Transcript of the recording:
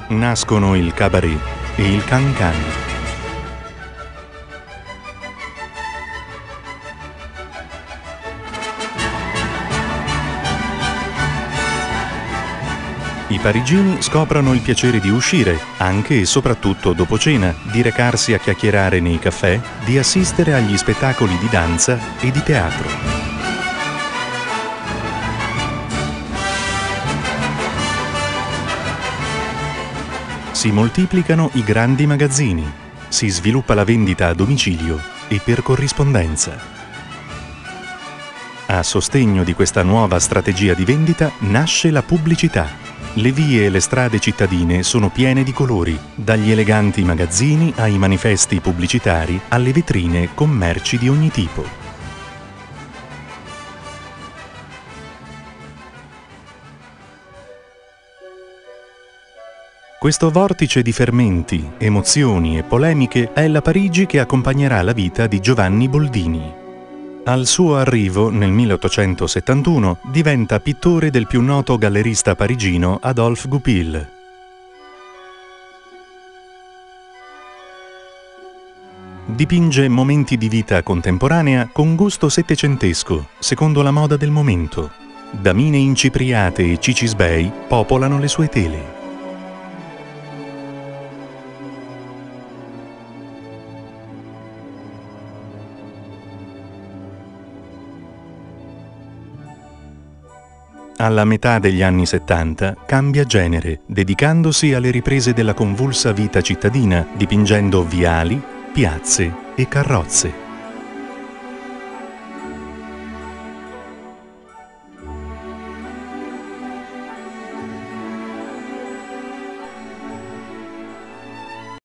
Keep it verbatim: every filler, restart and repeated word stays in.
Nascono il cabaret e il can-can. I parigini scoprono il piacere di uscire, anche e soprattutto dopo cena, di recarsi a chiacchierare nei caffè, di assistere agli spettacoli di danza e di teatro. Si moltiplicano i grandi magazzini, si sviluppa la vendita a domicilio e per corrispondenza. A sostegno di questa nuova strategia di vendita nasce la pubblicità. Le vie e le strade cittadine sono piene di colori, dagli eleganti magazzini ai manifesti pubblicitari alle vetrine con merci di ogni tipo. Questo vortice di fermenti, emozioni e polemiche è la Parigi che accompagnerà la vita di Giovanni Boldini. Al suo arrivo, nel milleottocentosettantuno, diventa pittore del più noto gallerista parigino Adolphe Goupil. Dipinge momenti di vita contemporanea con gusto settecentesco, secondo la moda del momento. Damine incipriate e cicisbei popolano le sue tele. Alla metà degli anni settanta cambia genere, dedicandosi alle riprese della convulsa vita cittadina, dipingendo viali, piazze e carrozze.